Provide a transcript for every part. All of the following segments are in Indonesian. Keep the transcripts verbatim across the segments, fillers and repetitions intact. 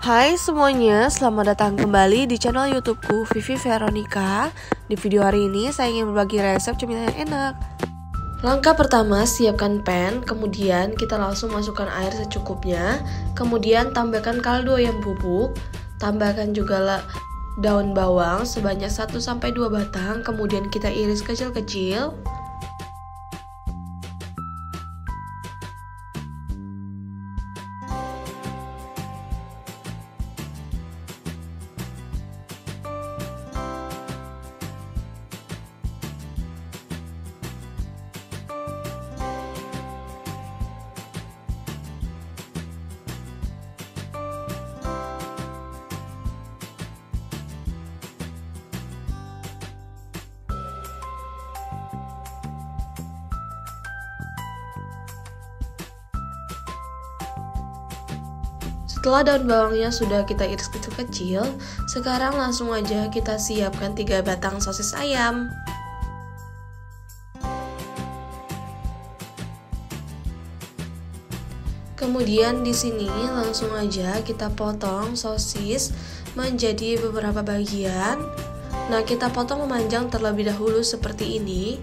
Hai semuanya, selamat datang kembali di channel YouTubeku Vivi Veronica. Di video hari ini saya ingin berbagi resep cemilan yang enak. Langkah pertama, siapkan pan, kemudian kita langsung masukkan air secukupnya. Kemudian tambahkan kaldu ayam bubuk, tambahkan juga daun bawang sebanyak satu sampai dua batang, kemudian kita iris kecil-kecil. Setelah daun bawangnya sudah kita iris kecil-kecil, sekarang langsung aja kita siapkan tiga batang sosis ayam. Kemudian di sini langsung aja kita potong sosis menjadi beberapa bagian. Nah, kita potong memanjang terlebih dahulu seperti ini.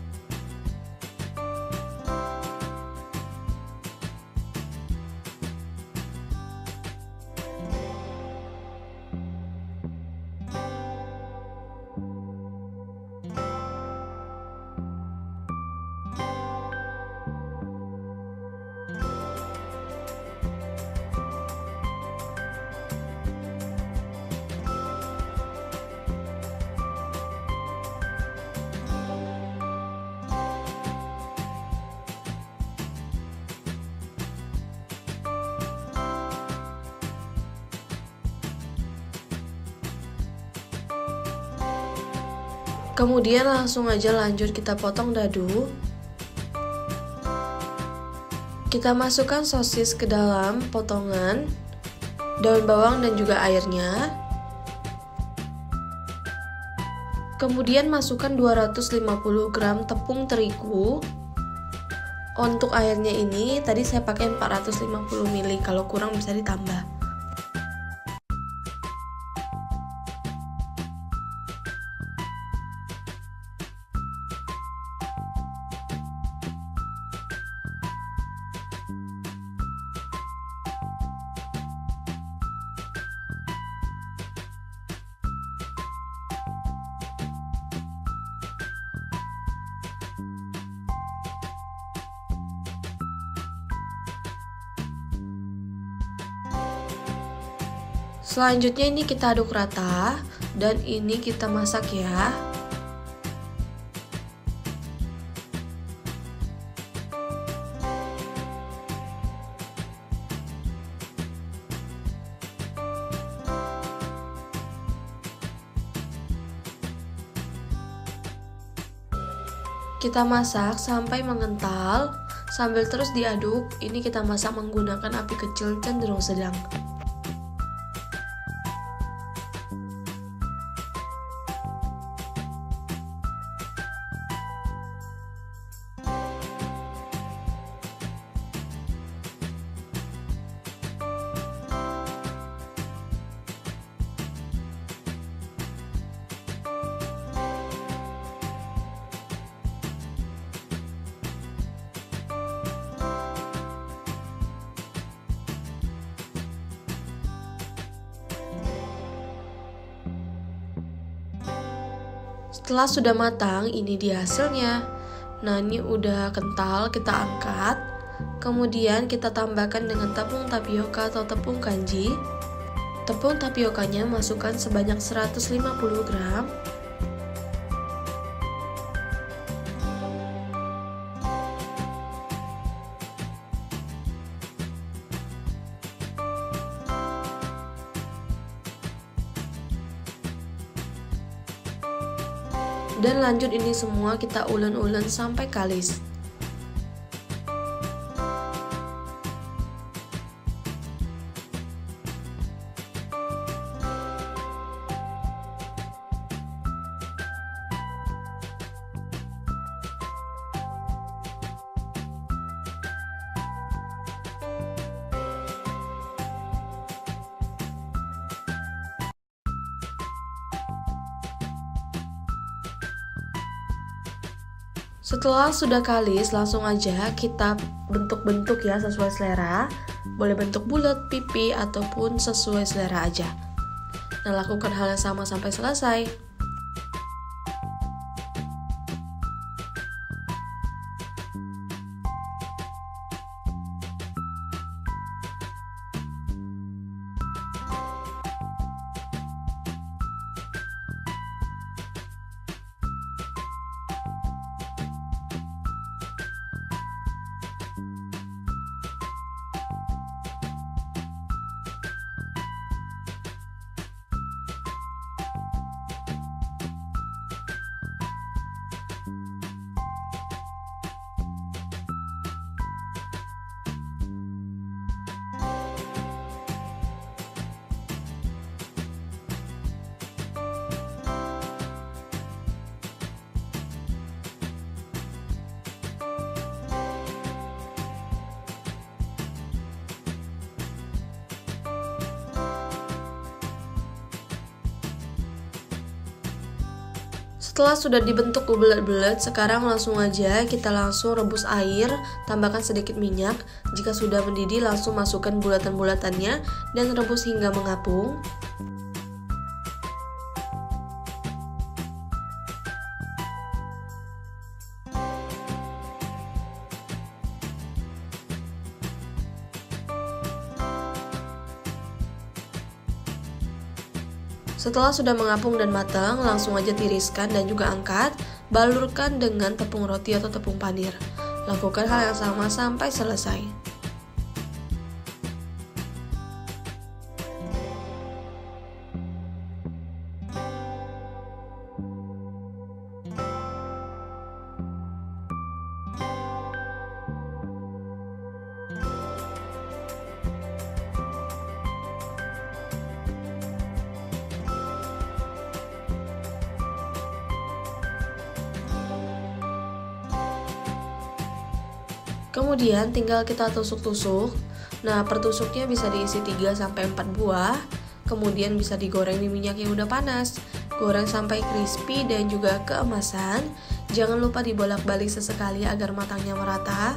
Kemudian langsung aja lanjut kita potong dadu. Kita masukkan sosis ke dalam potongan, daun bawang dan juga airnya. Kemudian masukkan dua ratus lima puluh gram tepung terigu. Untuk airnya ini tadi saya pakai empat ratus lima puluh mililiter, kalau kurang bisa ditambah. Selanjutnya ini kita aduk rata dan ini kita masak ya. Kita masak sampai mengental sambil terus diaduk. Ini kita masak menggunakan api kecil cenderung sedang. Setelah sudah matang, ini dia hasilnya. Nah, ini udah kental, kita angkat. Kemudian kita tambahkan dengan tepung tapioka atau tepung kanji. Tepung tapiokanya masukkan sebanyak seratus lima puluh gram. Dan lanjut ini semua kita ulen-ulen sampai kalis. Setelah sudah kalis, langsung aja kita bentuk-bentuk ya sesuai selera. Boleh bentuk bulat, pipi, ataupun sesuai selera aja. Nah, lakukan hal yang sama sampai selesai. Setelah sudah dibentuk bulat-bulat, sekarang langsung aja kita langsung rebus air, tambahkan sedikit minyak. Jika sudah mendidih, langsung masukkan bulatan-bulatannya dan rebus hingga mengapung. Setelah sudah mengapung dan matang, langsung aja tiriskan dan juga angkat. Balurkan dengan tepung roti atau tepung panir. Lakukan hal yang sama sampai selesai. Kemudian tinggal kita tusuk-tusuk. Nah, per tusuknya bisa diisi tiga sampai empat buah. Kemudian bisa digoreng di minyak yang udah panas. Goreng sampai crispy dan juga keemasan. Jangan lupa dibolak-balik sesekali agar matangnya merata.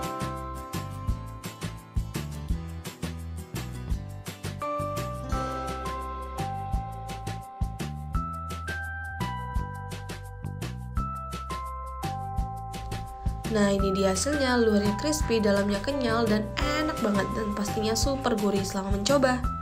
Nah, ini dia hasilnya, luarnya crispy, dalamnya kenyal, dan enak banget, dan pastinya super gurih selama mencoba.